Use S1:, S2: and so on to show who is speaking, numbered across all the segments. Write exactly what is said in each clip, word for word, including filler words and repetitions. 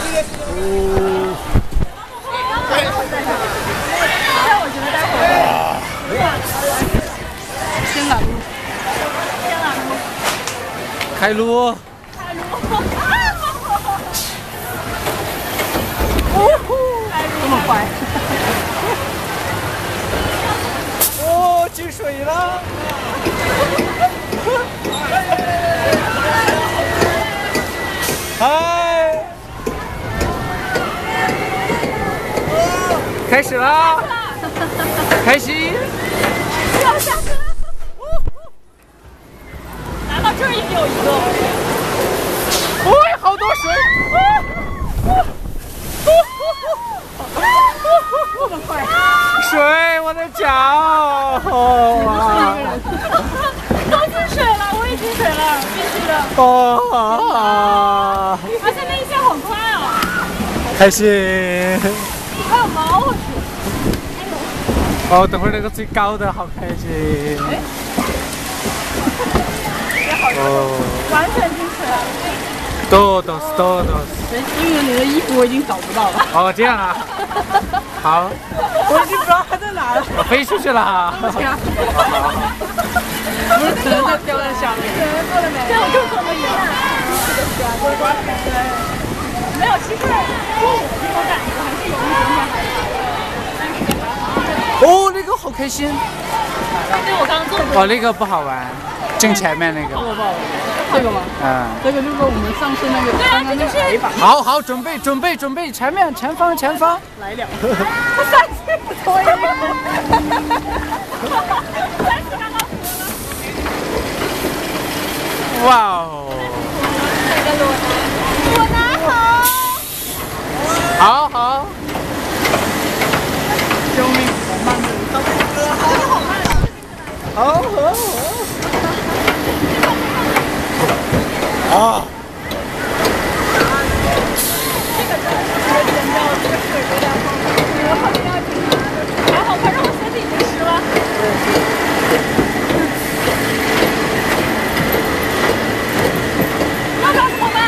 S1: 我觉得待会儿先拦路，先拦路，
S2: 开路。
S1: 开路，这么快。
S2: 哦，进水了。嗨。 开始啦！开心！
S1: 要下去了！难道这儿也有一个？
S2: 喂，好多水！
S1: 这么快！
S2: 水，我的脚！
S1: 都进水了，我也进水了，必须的。
S2: 哦！
S1: 而且那一下好快啊！
S2: 开心！
S1: 还有猫，我去！
S2: 哦，等会儿那个最高的好开心！哦，
S1: 完全进水了。
S2: 多多是多多是。
S1: 因为你的衣服我已经找不到了。
S2: 哦，这样啊。好。
S1: 我已经不知道它在哪了。
S2: 我飞出去了。
S1: 不是，可能它掉在下面。这样就可能有。没有，其实就我这种感觉还是有一点点害
S2: 怕。哦，那个好开心。
S1: 对，我刚刚做过。
S2: 哦，那个不好玩，正前面那个。
S1: 这个不好玩。这个吗？嗯。这个就是我们上次那个刚刚那个海板。
S2: 好好，准备准备准备，前面前方前方。
S1: 来两个。三次可以。三次刚刚死了。
S2: 哇哦！
S1: 我拿好。
S2: 好好。
S1: 救命！好慢的，好慢。
S2: 好好好。啊！
S1: 这个这个剪掉这个水有点慌，然后这样子还好，反正我鞋子已经湿了。要不要怎么办？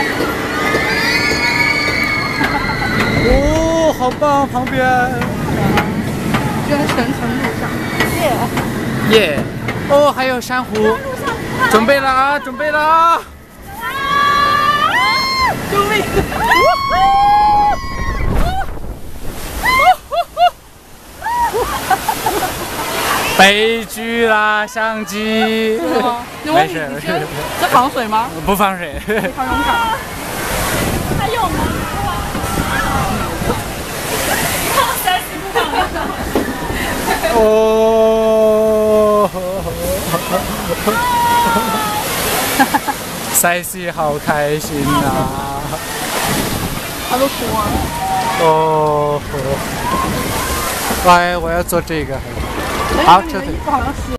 S2: 哦，好棒！旁边。
S1: 居然全程录上，耶！
S2: 耶！哦，还有珊瑚。准备了啊！准备了啊！
S1: 救命！
S2: 悲剧啦，相机。没事没事。
S1: 这防水吗？
S2: 不防水。
S1: 好勇敢。还有吗？三十不防。
S2: 哦。赛西好开心呐、啊！
S1: 他都哭了。
S2: 哦。哎，我要做这个。好，撤退。